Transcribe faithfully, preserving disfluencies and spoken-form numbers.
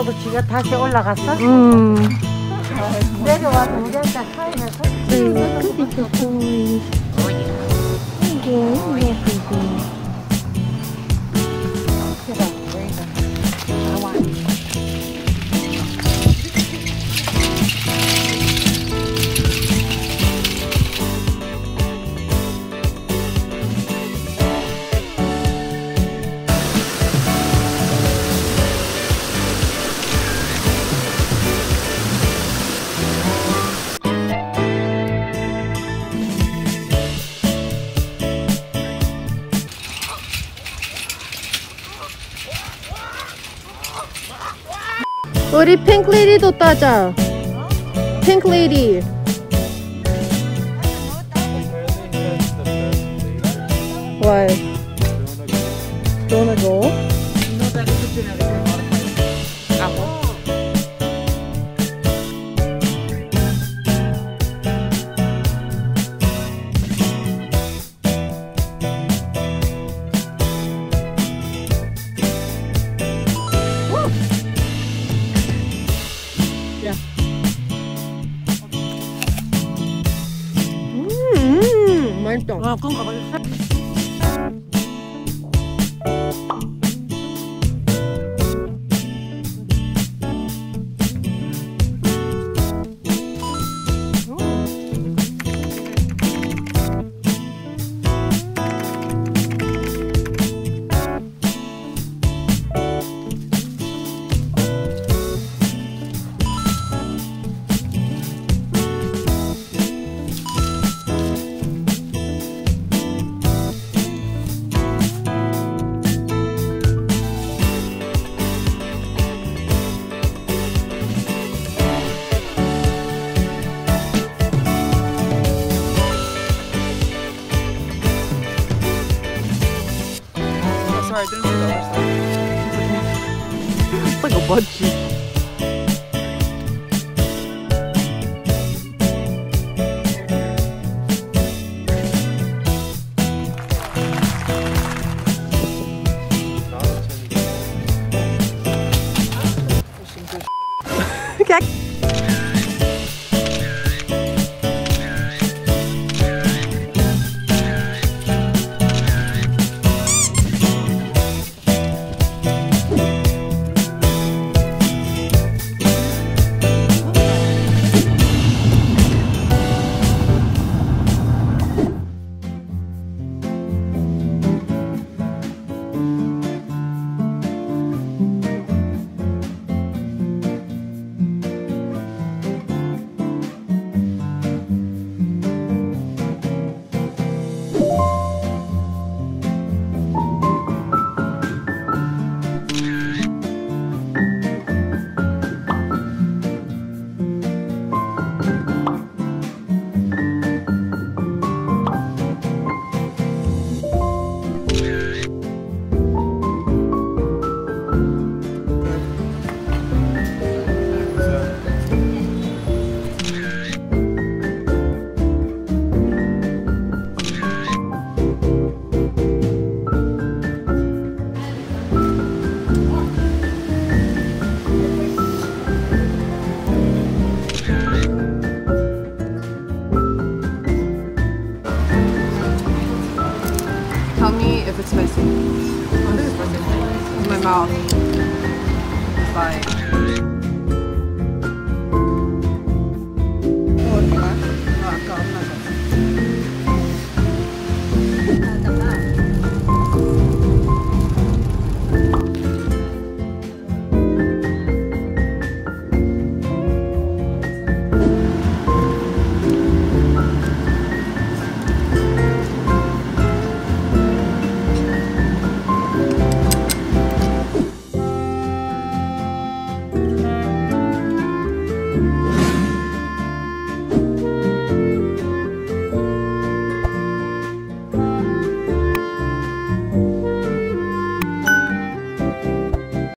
내려오고 지가 다시 올라갔어? 음. 내려와서 우리한테 사인해서? 네, 그게 조금 이게 예쁘고. 우리 핑크레이디도 따자. 핑크레이디. Why? Don't wanna go? 음, 맛있다. 아, 그건 가봐요. Sorry, I didn't see the other side. It's like a budgie. Tell me if it's spicy. I think it's spicy. In my mouth. It's like